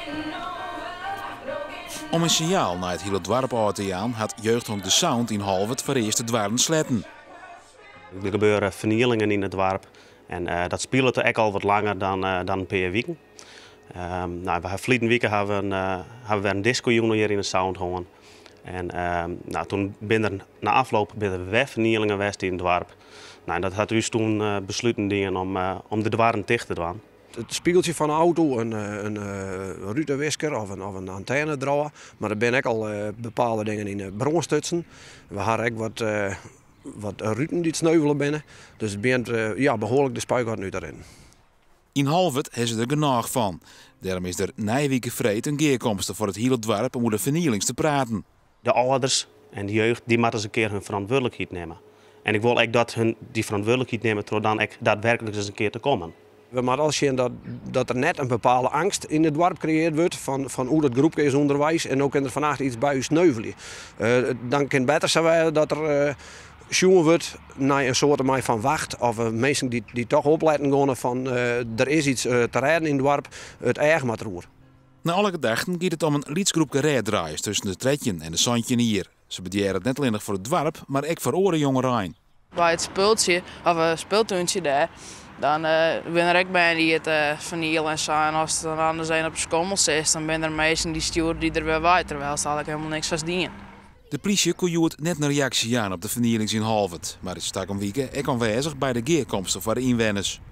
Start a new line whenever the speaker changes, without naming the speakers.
Om een signaal naar het hele dorp uit te gaan, had Jeugdhonk de Sound in Halvert voor eerst de dwarren sletten.
Er gebeuren vernielingen in het dorp en dat speelt er ook al wat langer dan een paar weken. Verleden week hebben we een disco-jongen hier in de Sound hangen. En toen ben er na afloop weer vernielingen geweest in het dorp. Dat had u toen besloten dingen om de dwarren dicht te doen.
Het spiegeltje van een auto, een ruitenwisker of een antenne draaien. Maar er zijn ook al bepaalde dingen in de bronstutsen. We hadden ook wat ruiten die sneuvelen binnen. Dus het bent behoorlijk de spuigaard nu daarin.
In Halvert hebben ze er genoeg van. Daarom is er nijweke vreed een geerkomst voor het hele dorp om de vernielings te praten.
De ouders en de jeugd die moeten eens een keer hun verantwoordelijkheid nemen. En ik wil ook dat hun die verantwoordelijkheid nemen door dan ook daadwerkelijk eens een keer te komen.
We moeten al zien dat er net een bepaalde angst in het dorp gecreëerd wordt van hoe dat groepje is onderwijs en ook in er vandaag iets bij u sneuvelen. Dan kan het beter zijn dat er sjoen wordt naar een soort van wacht of mensen die toch opletten gaan van er is iets te redden in het dorp, het eigen met roer.
Na alle gedachten gaat het om een lietsgroepje rijdraaiers tussen de Tretjen en de Santje hier. Ze bedienen het niet alleen voor het dorp, maar ook voor andere jongeren.
Bij het speeltje, of een speeltuintje daar, dan ben er ook bij die het vernielen en zo. En als er anders een op de schommel zit, dan ben er mensen die sturen die er weer bij, terwijl ze eigenlijk helemaal niks als dienen.
De politie kon net een reactie aan op de vernielings in Halvert, maar het stak om weken ook aanwezig bij de geerkomsten voor de inwoners.